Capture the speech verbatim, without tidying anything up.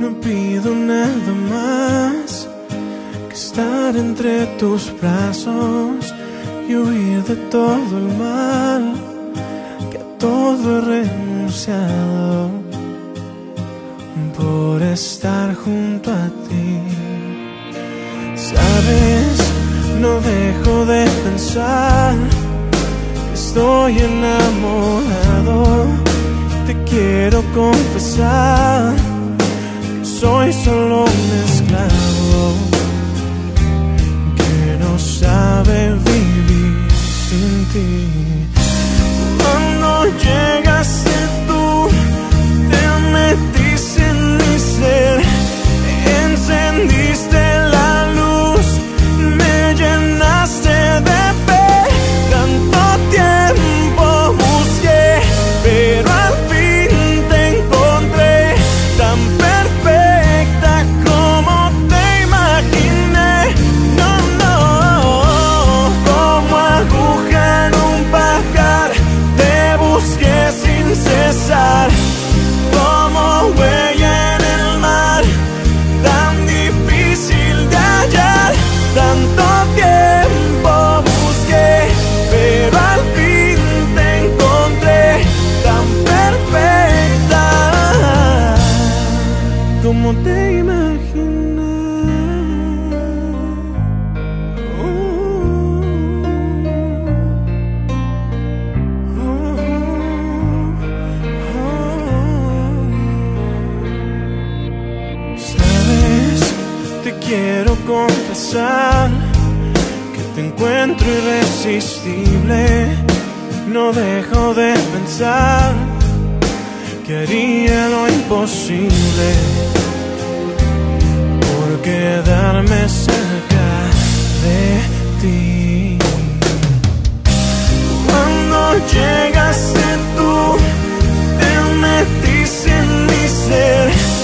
No pido nada más que estar entre tus brazos y huir de todo el mal, que a todo he renunciado por estar junto a ti. Sabes, no dejo de pensar que estoy enamorado. Te quiero confesar que soy solo un esclavo que no sabe vivir sin ti. Cuando llegaste tú, te metiste en mi ser, encendiste la luz, me llenaste de fe. Tanto tiempo busqué, pero al fin te encontré, tan perfecta como te imaginé. No, no, como aguja en un pajar, te busqué sin cesar, como huella en el mar, tan difícil de hallar. Tanto tiempo busqué, pero al fin te encontré, tan perfecta como te imaginé. Uh, uh, uh. Sabes, te quiero confesar que te encuentro irresistible. No dejo de pensar que haría lo imposible por quedarme cerca de ti. Cuando llegaste tú, te metiste en mi ser,